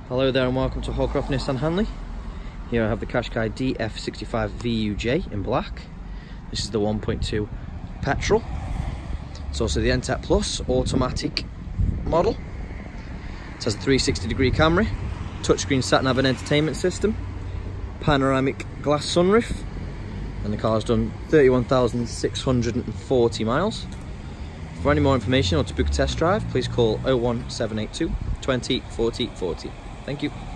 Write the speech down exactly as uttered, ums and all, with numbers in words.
Hello there and welcome to Holdcroft Nissan Hanley. Here I have the Qashqai D F sixty-five V U J in black. This is the one point two petrol. It's also the N TEC Plus automatic model. It has a three sixty degree camera, touchscreen sat-nav and entertainment system, panoramic glass sunroof, and the car's done thirty-one thousand six hundred forty miles. For any more information or to book a test drive, please call oh one seven eight two, twenty, forty, forty. Thank you.